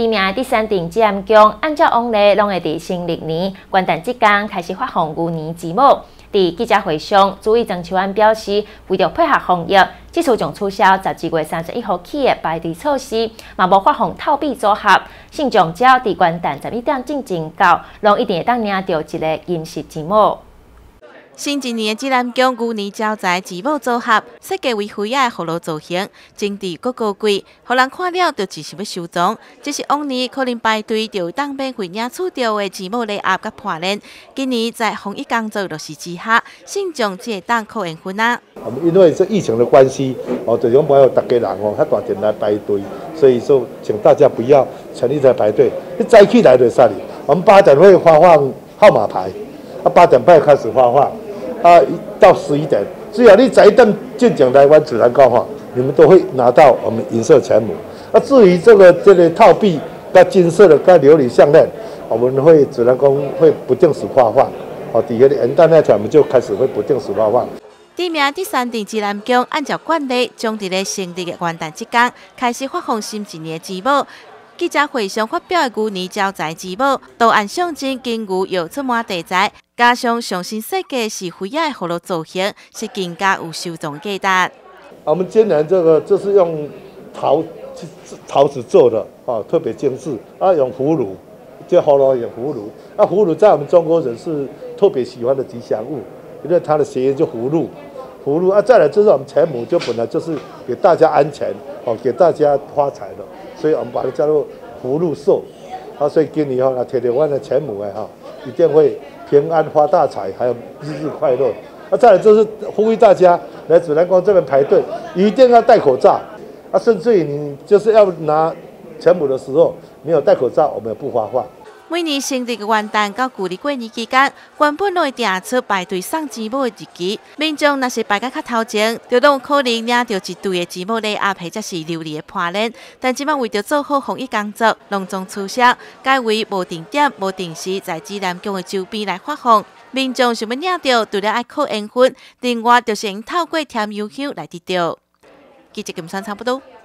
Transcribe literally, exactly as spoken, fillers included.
知名的第三顶纪念宫，按照往例，拢会伫新历年元旦即天开始发放牛年字母。伫记者会上，主委曾秋安表示，为着配合防疫，即次将取消十二月三十一号起的排队措施，嘛无发放套币组合。信众只要伫元旦十一点进前到，拢一定会当领到一个银色字母。 新一年的纪念宫牛年招财字母组合，设计为灰矮的葫芦造型，整地够高贵，互人看了就只是要收藏。这是往年可能排队就当免费领取到的字母礼盒甲破烂，今年在防疫工作落实之下，信众只会当扣缘分啊。 我们因为这疫情的关系，哦，就讲没有大家人哦，较大阵来排队，所以说请大家不要全力在排队，你早起来就上哩。我们八点会发放号码牌，啊，八点半开始发放。 啊，到十一点，只要你早一点进前来玩自然高放，你们都会拿到我们银色钱母。啊，至于这个这个套币、跟金色的、跟琉璃项链，我们会自然公会不定时发放。哦，底下的元旦那天我们就开始会不定时发放。 知名第三顶纪念宫按照惯例，将伫咧新历的元旦即天开始发放新一年的字母。 记者会上发表的牛年招财字母，图案象征金牛又出满地财，加上上新设计是灰矮的葫芦造型，是更加有收藏价值。 我们今年这个就是用陶陶瓷做的，啊，特别精致。啊，用葫芦，这葫芦用葫芦。啊，葫芦在我们中国人是特别喜欢的吉祥物，因为它的谐音就葫芦。 葫芦啊，再来就是我们钱母，就本来就是给大家安全哦，给大家发财的，所以我们把它叫做福禄寿啊。所以今年哈，铁铁湾的钱母哎哈，一定会平安发大财，还有日日快乐。啊，再来就是呼吁大家来指南宫这边排队，一定要戴口罩啊，甚至于你就是要拿钱母的时候没有戴口罩，我们也不发放。 每年新历的元旦到旧历过年期间，原本都会定出排队送字母的日期。民众若是排到较头前，就拢有可能领到一堆的字母礼盒或者是琉璃的破烂。但即摆为着做好防疫工作，隆重取消，改为无定点、无定时在纪念宫的周边来发放。民众想要领到，除了爱扣缘分，另外就是用透过添邮箱来得到。记者金山差不多。